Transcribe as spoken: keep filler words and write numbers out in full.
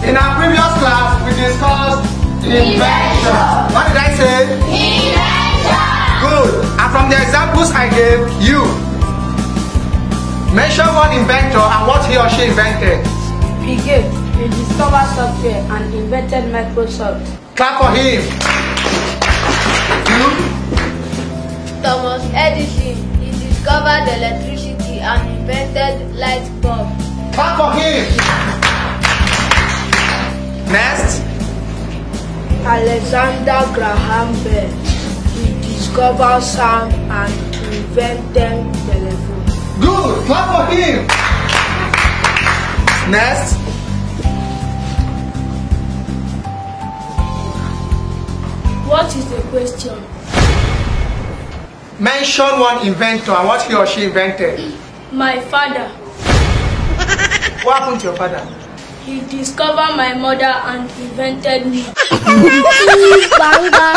In our previous class, we discussed invention. What did I say? Invention. Good. And from the examples I gave you, mention one inventor and what he or she invented. Bill Gates, he discovered software and invented Microsoft. Clap for him. You? Thomas Edison, he discovered electricity and invented light bulb. Clap for him. Next. Alexander Graham Bell, he discovered sound and invented telephone. Good. Clap for him. Next. What is the question? Mention one inventor and what he or she invented. My father. What happened to your father? He discovered my mother and invented me. Banga.